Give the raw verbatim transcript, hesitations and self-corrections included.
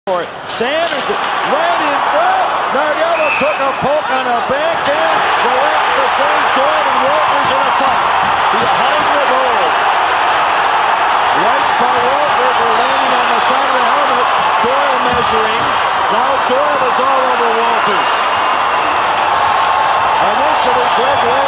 Sanders right in front. Nardello took a poke on a backhand. Go at the same Doyle and Walters in a fight. Behind the goal. Rights by Walters are landing on the side of the helmet. Doyle measuring. Now Doyle is all over Walters. Initially, Greg Walters